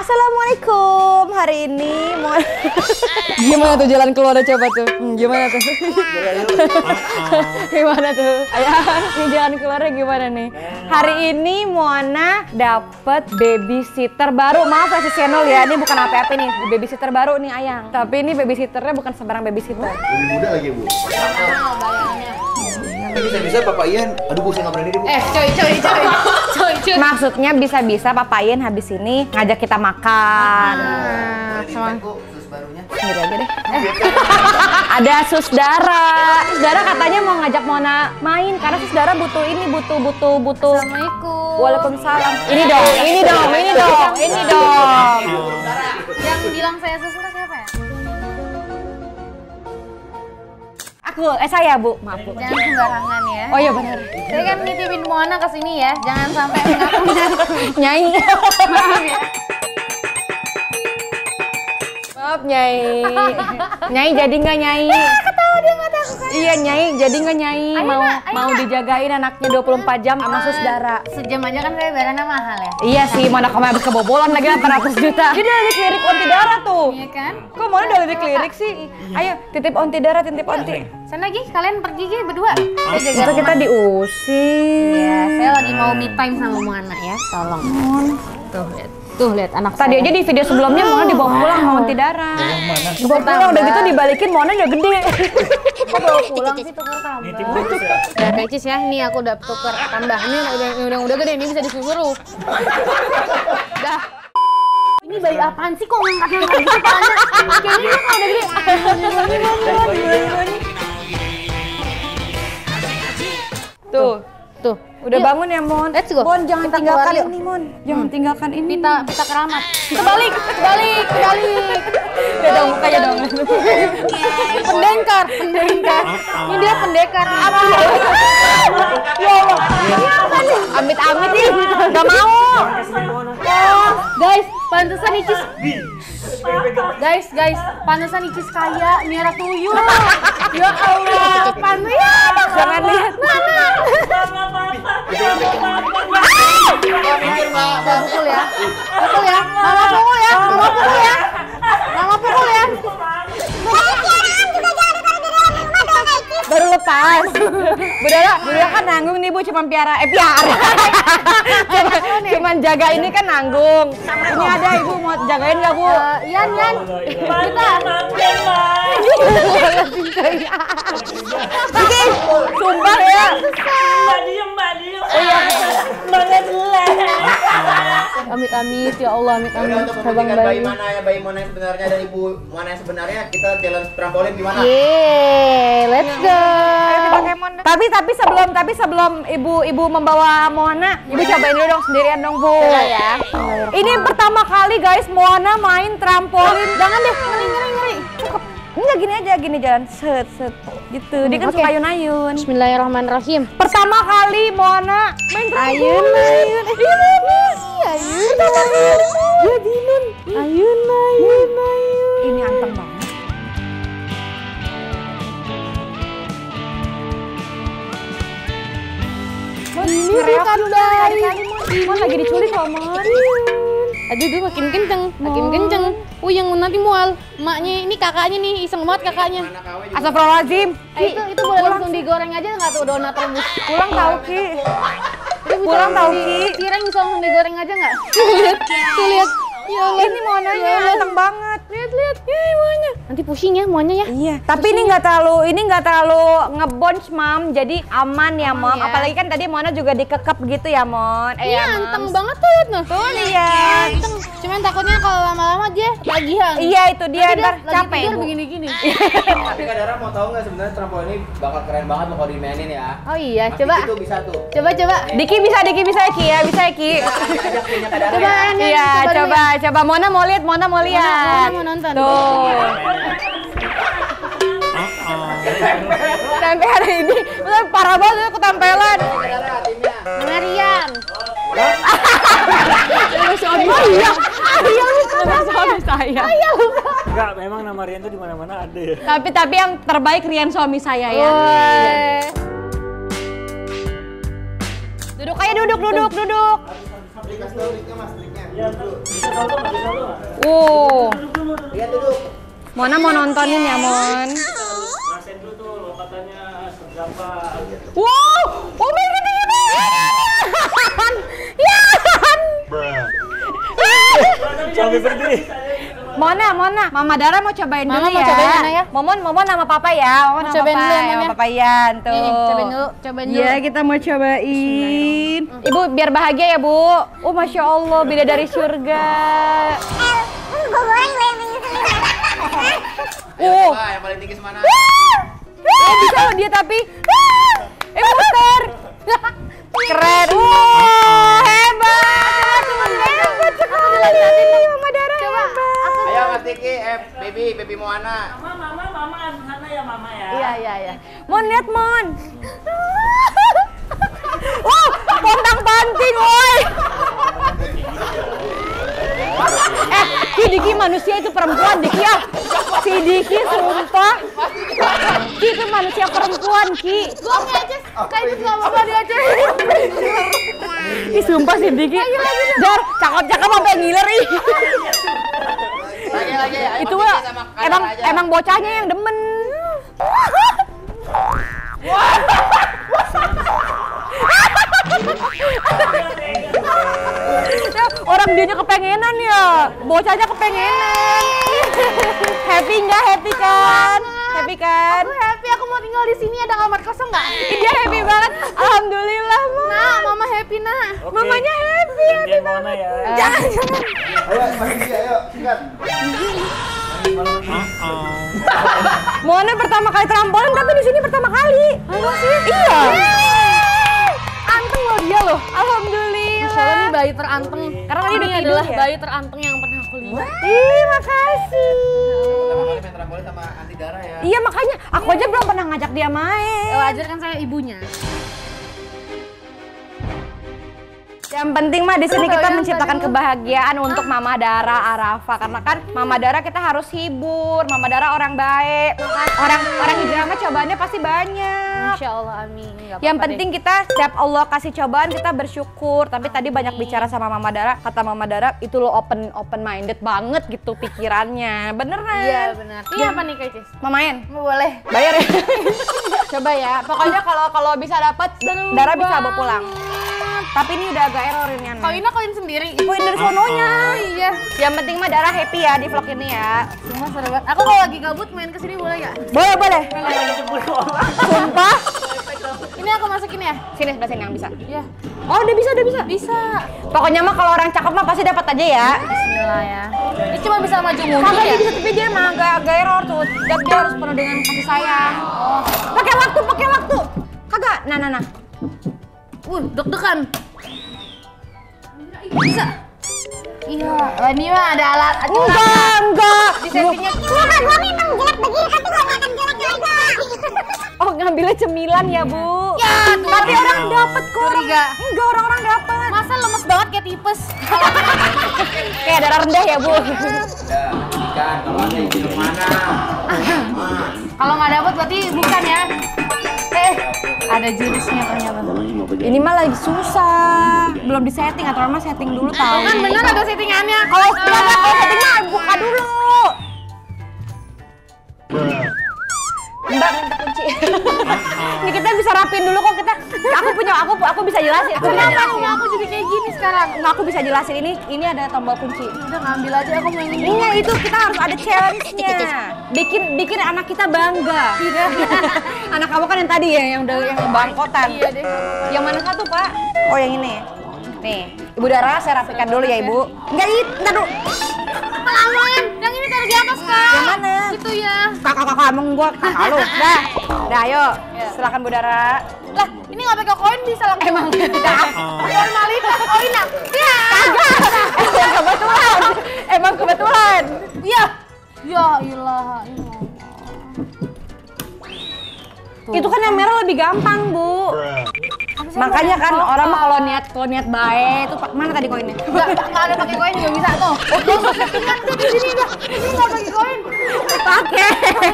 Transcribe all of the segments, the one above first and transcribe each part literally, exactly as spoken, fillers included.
Assalamualaikum. Hari ini mau gimana tuh jalan keluar coba tuh? Hmm, gimana tuh? Gimana tuh? Ayah, ini jalan keluarnya gimana nih? Hari ini Moana dapet babysitter baru. Maaf ya si channel ya, ini bukan apa-apa nih, babysitter baru nih Ayang. Tapi ini babysitternya bukan sembarang babysitter. Lebih muda lagi Bu. Bisa-bisa Papa Ian, aduh Bu saya nggak berani deh Bu. Eh coy coy coy, coy coy. Maksudnya bisa-bisa Papa Ian habis ini ngajak kita makan. Ah, sama sus barunya. Sendiri aja deh. Eh. Ada Susdara. Susdara katanya mau ngajak Mona main karena Susdara butuh ini, butuh butuh butuh. Assalamualaikum. Waalaikumsalam. Ini dong, ini dong, ini dong, ini dong. Yang bilang saya Susdara siapa ya? Aku, eh saya Bu, maaf Bu. Jangan sembarangan ya. Oh iya benar. Saya kan nitipin Moana ke sini ya. Jangan sampai mengaku-ngaku. Nyai. Maaf ya. Maaf Nyai. Nyai jadi nggak Nyai? Ketawa dia nggak tahu kan? Iya Nyai, jadi nggak Nyai Ayo, mau nak, ayo, mau nak. dijagain anaknya dua puluh empat jam sama Susdara. Sejam aja kan saya bayarannya mahal ya. Iya sih, Mona kemarin habis kebobolan lagi delapan ratus juta. Jadi ada lirik onti darah tuh. Iya kan? Kok Mona udah lirik lirik sih? Ayo titip onti darah, titip onti. Sana lagi kalian pergi Gi berdua. Saya jaga Itu kita rumah. diusir. Iya, saya lagi mau me time sama Moana ya. Tolong. Tuh lihat. Tuh lihat anak Tadi saya. aja di video sebelumnya Mona dibawa pulang sama onti darah. Dibawa pulang udah gitu dibalikin Mona ya gede. Kok bawa pulang sih tuker tambah. Udah kecis ya, ini aku udah tuker tambah. Ini udah udah udah gede, ini bisa disuruh. Dah. Ini bayi apaan sih kok ngangkat-ngangkat gitu kepalanya? Kayaknya ini kalau udah gede. Tuh, Tuh, udah yuk. bangun ya Mon. Let's go. Mon jangan Kita tinggalkan keluar yuk. ini Mon. Jangan tinggalkan ini. Pita, pita keramat. Kebalik, kebalik, kebalik. Ya dong, kayak dong. Pendekar, pendekar. Ini dia pendekar. Apa? Ya Allah. Amit-amit nih, nggak mau. Oh, guys, pantesan Icis. Guys, guys, pantesan Icis kaya merah tuyul. Ya Allah, pantes ya. Jangan lihat. Saya pukul ya. Pukul ya. Mama pukul ya. Mama pukul ya. Mama pukul ya. Baru lepas. Budara, budara kan nanggung nih Bu, cuma piara, eh piara. Cuma, cuman jaga ini kan nanggung. Ini ada Ibu mau jagain nggak Bu? Eh, Yan, Yan. Kita. Oke, sumpah ya. Mbak diem, Mbak diem. Oh iya. Banget lah. Amit amit ya Allah, amit Udah amit. untuk Sabang membuktikan bayi bayi. mana ya bayi Mona yang sebenarnya dan ibu Mona yang sebenarnya, kita challenge trampolin gimana? Yeay, let's go. Tapi tapi sebelum tapi sebelum ibu ibu membawa Moana, ibu cobain dulu dong sendirian dong Bu. Ya. Ini pertama kali guys Moana main trampolin. Jangan deh, ngeri ngeri ngeri. Cukup. Enggak gini aja, gini jalan set set gitu. Dia kan Oke. suka ayun-ayun. Bismillahirrahmanirrahim. Pertama kali Moana main trampolin. Ayun-ayun. Ayun-ayun. Pertama kali. Jadi Nun. Ayun-ayun. Ini anteng banget. Ini bukan bayi. Mon lagi diculik loh Mon. Aduh, duh, makin kenceng, makin kenceng. Oh, yang nanti mual. Maknya ini kakaknya nih, iseng banget kakaknya. Anak K W juga. Astagfirullahaladzim. Eh, itu itu boleh langsung digoreng aja nggak tuh donat rebus? Pulang tahu Ki. Itu bisa Pulang tahu, di- Ki. Cireng bisa langsung digoreng aja nggak? Tuh lihat, tuh lihat. Ya Allah. Ini Monanya anteng banget. Lihat, lihat. Ya, muanya. Nanti pusing ya muanya ya. Iya, tapi ini nggak terlalu ini nggak terlalu ngebonch Mam, jadi aman ya Aman Mom. ya. Apalagi kan tadi Mona juga dikekep gitu ya Mon. Eh, Iya, ya, anteng Mams. banget tuh lihat noh. Tuh lihat. Anteng. Cuman takutnya kalau lama-lama dia tagihan. Iya itu dia Nanti ntar lagi capek tidur Bu. begini-gini. Tapi Kak Dara mau tahu nggak sebenarnya trampolin ini bakal keren banget loh kalau dimainin ya. Oh iya, Mas coba. Diki tuh bisa tuh. Coba coba. Diki bisa, Diki bisa ya Ki ya, bisa ya Ki. Ajak punya Kak Dara Coba ya. Anya, Iya, dulu coba ya. coba Mona mau lihat, Mona mau lihat. Mona mau nonton. Tuh. Sampai hari ini bener parah banget ya ketempelan. Kak Dara timnya. Marian. Suami saya. Iya lupa suami saya. Enggak, memang nama Rian tuh di mana-mana ada ya. Tapi tapi yang terbaik Rian suami saya ya. Woi. Duduk aja duduk duduk duduk. Trik kasih tau triknya Mas, triknya. Ya, bisa salto nggak? Bisa salto nggak? Wow. Duduk dulu, duduk. Lihat duduk. Mona mau nontonin ya, Mon. Rasain dulu tuh lompatannya seberapa. Wow, oh my god, ini Yan! Yan! Sampai berdiri. Mona, Mona, Mama Dara mau cobain Mama dulu mau ya. cobain mana ya? Momon, Momon nama Papa ya. Momon Mau nama cobain Papa, dulu ya, nama Mon, ya? Papa Yan tuh. Nih, nih, cobain dulu, cobain dulu. Iya, kita mau cobain. Ibu biar bahagia ya, Bu. Oh, Masya Allah, beda dari surga. Oh, Wah, yang paling tinggi semana? oh bisa loh dia tapi. Eh, muter. Keren. Wah, hebat. Hebat sekali. Mama Dara hebat. Ayo Mas Tiki, eh baby, baby Moana. Mama, mama, mama, sana ya mama ya. Iya, iya, iya. Mon, lihat Mon. Wah, pontang panting, woi. Eh, si Diki manusia itu perempuan, Diki ya. Si Diki sumpah. Ki itu manusia perempuan, Ki. Gua ngecek, kayak gitu nggak apa-apa dia aja. Ih, sumpah si Diki. Dar, cakep-cakep sampai ngiler ih. Lagi lagi ya. Itu mah emang emang bocahnya yang demen. Ya, orang dianya kepengenan ya, bocahnya kepengenan. Happy nggak? Happy kan? Happy kan? Aku happy, aku mau tinggal di sini. Ada kamar kosong nggak? Dia happy banget. Alhamdulillah, Mama. Nah, mama happy nah. Oke. Mamanya happy. Gantian mana ya? Jangan, jangan. Ayo Mas Tiki, ayo singkat. Mona pertama kali trampolin tapi di sini pertama kali. Masa sih? Iya. Anteng loh dia loh. Alhamdulillah. Masya Allah nih bayi teranteng. Karena tadi udah Ini tidur adalah ya? bayi teranteng yang pernah aku lihat. Ih, makasih. Pertama kali main trampolin sama Anti Dara ya. Iya makanya aku aja belum pernah ngajak dia main. Ya wajar kan saya ibunya. Yang penting mah di sini Betul, kita yang menciptakan tadi- kebahagiaan untuk Mama Dara, Arafa. Karena kan Mama Dara kita harus hibur. Mama Dara orang baik. Orang orang hijrah mah cobaannya pasti banyak. Masya Allah, amin. Nggak Yang apa-apa penting kita setiap Allah kasih cobaan kita bersyukur. Tapi tadi banyak bicara sama Mama Dara. Kata Mama Dara itu lo open open minded banget gitu pikirannya. Beneran. deh. Iya benar. Ini apa nih Kak Cis? Mau main? Boleh. Bayar ya. Coba ya. Pokoknya kalau kalau bisa dapat Dara bisa bawa pulang. Tapi ini udah agak error ini aneh. Koinnya koin sendiri. Koin dari sononya. Iya. Yang penting mah Dara happy ya di vlog ini ya. Semua seru banget. Aku kalau lagi gabut main kesini boleh gak? Boleh, boleh. Sumpah. Ini aku masukin ya? Sini sebelah sini yang bisa. Iya. Oh, udah bisa, udah bisa. Bisa. Pokoknya mah kalau orang cakep mah pasti dapat aja ya. Bismillah ya. Ini cuma bisa maju mundur Kagak ya? dia bisa tapi dia mah agak agak error tuh. Dia, dia harus penuh dengan kasih sayang. Oh. Pakai waktu, pakai waktu. Kagak. Nah, nah, nah. Uh, deg-degan. Bisa. Iya. Oh, ini mah ada alat acuan. Enggak, enggak. Di settingnya. Enggak, gua memang jelek begini, tapi gua nggak akan jelek aja. Oh, ngambilnya cemilan ya, Bu. Ya, tuh. Tapi orang dapet kok. Curiga. Enggak, orang-orang dapet. Masa lemes banget kayak tipes? Kayak darah rendah ya, Bu. Udah, ikan kalau ada yang hidup mana? Kalau nggak dapet berarti bukan ya? Eh, ada jurusnya ternyata. Ini mah lagi susah. Belum disetting, aturan mah setting dulu tahu. Kan bener ada settingannya. Kalau sudah ada kalau setting mah buka dulu. Mbak minta kunci. Ini kita bisa rapin dulu kok kita. Aku punya aku aku bisa jelasin. Aku bisa Kenapa jelasin. rumah aku jadi kayak gini sekarang? Nggak, aku bisa jelasin ini ini ada tombol kunci. Udah ngambil aja, aku mau yang ini. Iya itu kita harus ada challenge-nya. Bikin bikin anak kita bangga. Anak kamu kan yang tadi ya yang udah yang bangkotan. Iya deh. Yang mana satu, Pak? Oh, yang ini. Nih, Ibu Dara saya rapikan dulu ya, Ibu. Enggak, itu entar dulu. Pelan-pelan, yang ini taruh di atas kak. Yang mana? Itu ya. Kakak-kakak emang gua kakak lu. Dah. Dah, ayo. Silakan Bu Dara. Lah, ini nggak pakai koin bisa langsung. Emang Normalitas koin ah. Ya. Emang kebetulan. Emang kebetulan. Iya. Ya ilah, ilah. Itu kan yang merah lebih gampang, Bu. Makanya kan orang mah kalau niat kalau niat baik itu mana tadi koinnya? Enggak, enggak ada pakai koin juga bisa tuh. Oh, tuh settingan tuh di sini dah. Ini enggak pakai koin. Pakai.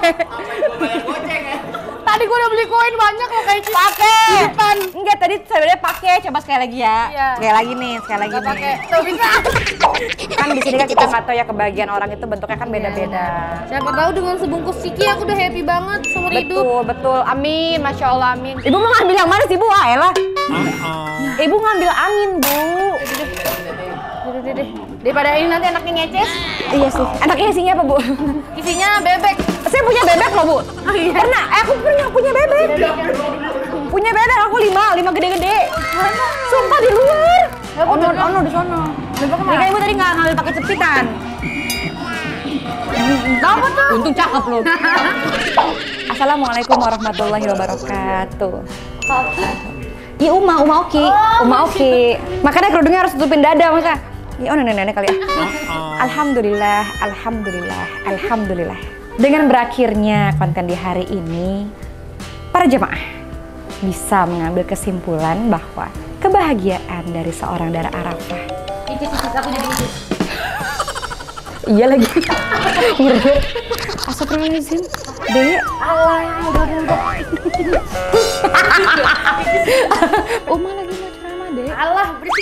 Tadi gua udah beli koin banyak loh kayak gitu. Pakai. Depan. Enggak, tadi sebenarnya pakai. Coba sekali lagi ya. Iya. Sekali lagi nih, sekali lagi Enggak nih. pakai. Tuh bisa. Kan di sini kan kita nggak tahu ya kebahagiaan orang itu bentuknya kan beda-beda. Siapa tahu dengan sebungkus ciki aku udah happy banget seumur hidup. Betul, betul. Amin, masya Allah, amin. Ibu mau ngambil yang mana sih bu? Ah, elah. Ibu ngambil angin bu. Udah deh, deh. Daripada ini nanti anaknya ngeces. Iya sih. Anaknya isinya apa bu? Isinya bebek. Saya punya bebek loh bu. Oh, iya. Pernah, eh, aku pernah punya bebek. Punya bebek aku lima, lima gede-gede. Sumpah di luar. Ono, ono di sono. Ini kan ibu tadi nggak ngambil pakai cepitan. Apa tuh? Untung cakep loh. Assalamualaikum warahmatullahi wabarakatuh. Iya Uma, Uma Oki, Uma Oki. Makanya kerudungnya harus tutupin dada masa. Ya oh nenek-nenek kali ya. Alhamdulillah, alhamdulillah, alhamdulillah. Dengan berakhirnya konten di hari ini, para jemaah bisa mengambil kesimpulan bahwa kebahagiaan dari seorang Dara Arafah. Icis, icis, aku jadi icis. Iya lagi. Ngerbet. Astagfirullahaladzim. Dek. Alah, udah, udah, udah. Uma lagi mau ceramah, Dek. Alah, berisik.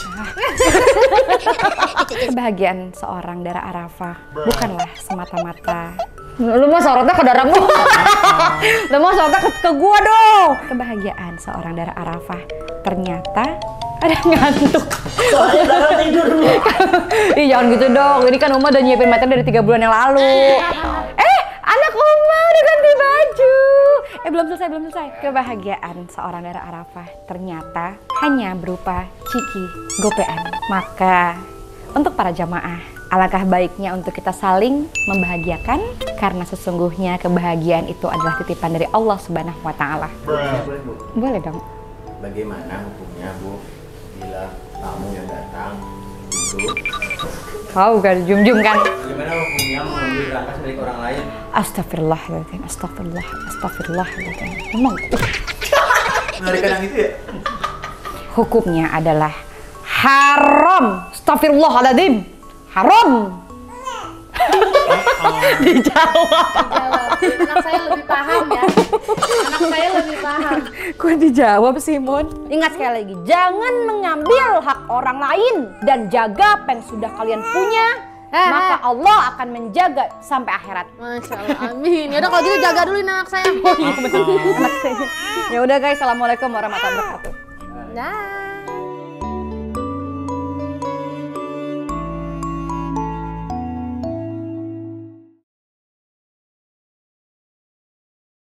Kebahagiaan seorang Dara Arafah bukanlah semata-mata lu mau sorotnya ke darahmu. Lu mau sorotnya ke, ke gua dong. Kebahagiaan seorang Dara Arafah ternyata ada ngantuk. Soalnya Dara tidur dulu. Ih jangan gitu dong. Ini kan Uma udah nyiapin materi dari tiga bulan yang lalu. Eh anak Uma udah ganti baju. Eh belum selesai belum selesai. Kebahagiaan seorang Dara Arafah ternyata hanya berupa ciki gopean. Maka untuk para jamaah, alangkah baiknya untuk kita saling membahagiakan karena sesungguhnya kebahagiaan itu adalah titipan dari Allah Subhanahu wa taala. Boleh, Bu. Boleh dong. Bagaimana hukumnya, Bu, bila tamu yang datang itu? Tahu kan, jum-jum kan. Bagaimana hukumnya mengambil berangkas milik orang lain? Astagfirullahaladzim, astagfirullah, astagfirullahaladzim. Emang Mengerikan yang itu ya? hukumnya adalah haram. Astagfirullahaladzim. Haram. Dijawab. Jawab. Anak saya lebih paham ya. Anak saya lebih paham. Kok dijawab sih, Mon? Ingat sekali lagi, jangan mengambil hak orang lain dan jaga apa yang sudah kalian punya. Eh, Maka Allah akan menjaga sampai akhirat. Masya Allah, amin. Yaudah kalau gitu jaga dulu anak saya. Ya udah guys, assalamualaikum warahmatullahi wabarakatuh. Dah.